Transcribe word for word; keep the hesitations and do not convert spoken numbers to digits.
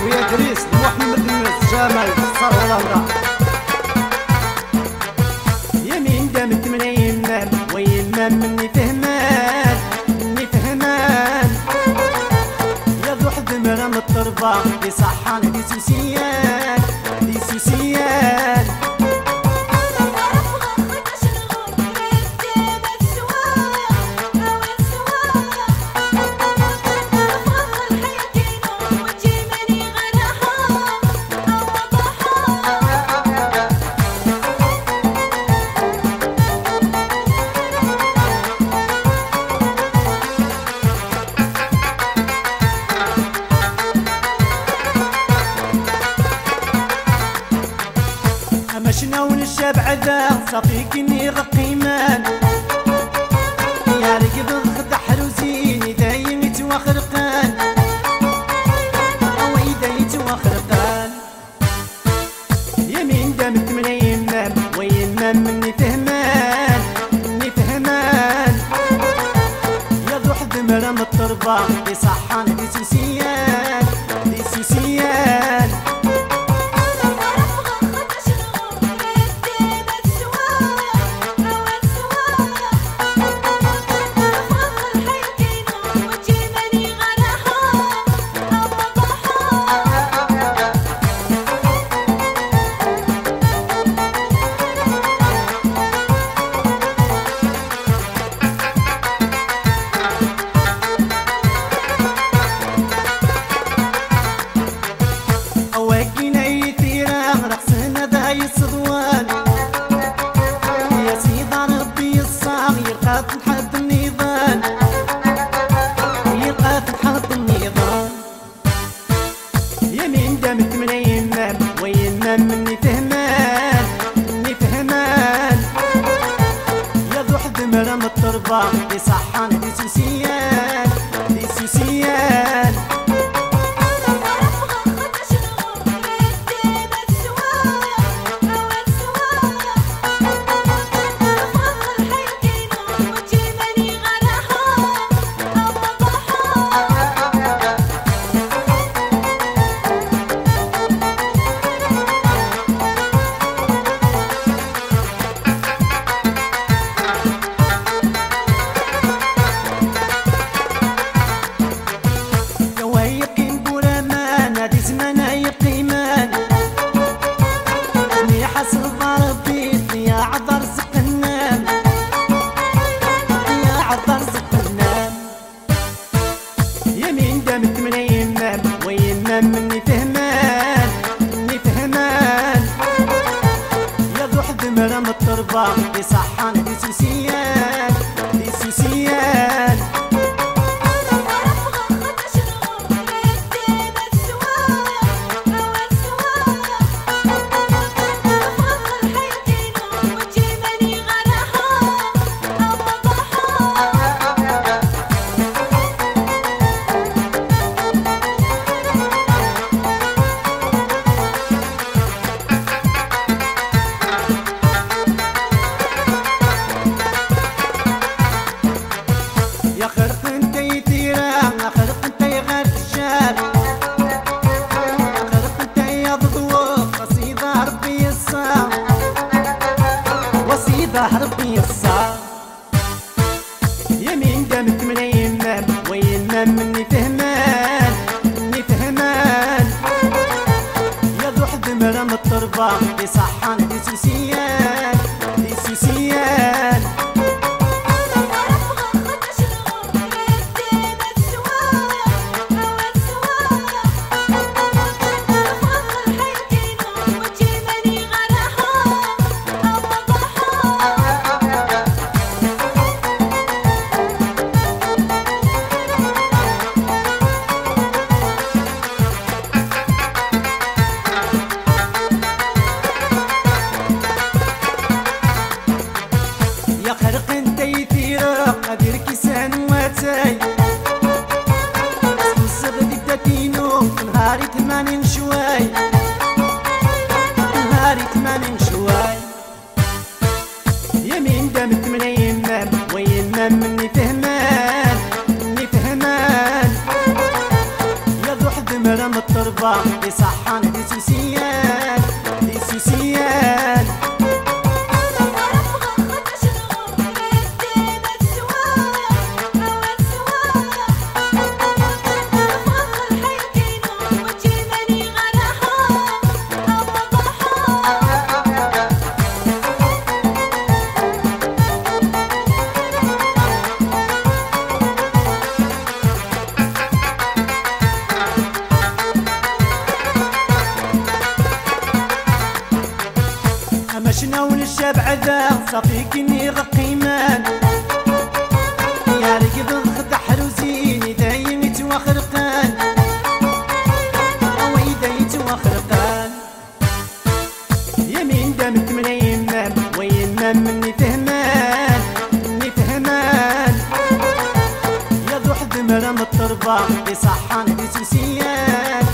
ويا دريس محمد الناس جمال صار ولا يمين دامت من يمام ويمام مني فهمان مني فهمان يا ذو حد مرام التربة دي صحان دي سوسيان دي سوسيان مشنا ونشاب عذاب صافيك اني غقيمان يا رقب الخد حروزيني دايم يتوخرقان ويدا يتوخرقان يمين دامت من يمام ويمام مني فهمان مني فهمان يا ذو حد مرام التربة دي صحان دي سوسيان دي سوسيان نحب النظام يلقى في الحرب النظام يمين دامت من يمام ويمام مني فهمان مني فهمان يا ذو حد مرام التربة دي صحان دي سوسيان دي سوسيان يمين دامت من يمام ويمام مني فهمان مني فهمان يا ذو حد مرام التربة دي صحان دي سوسيان دي سوسيان يا خرق انت يتيرا خرق انت يا غير الشاب خرق انت يا ضوء قصيدة ربي الصام وصيدة ربي الصام يمين دامت من يمام ويمام مني فهمان مني فهمان يا ذو حد مرام التربة دي صحان دي سوسيان دي سوسيان التربة يصحن دي سوسيان دي سوسيان مشنا ونشاب عذاب صافي كني غقيمان يا رقب الخد حروزيني دايم يتوخرقان ويدا يتوخرقان يمين دامت من يمام ويمام مني فهمان مني فهمان يا ضوح ذمرة من التربة يصحان دي سوسيان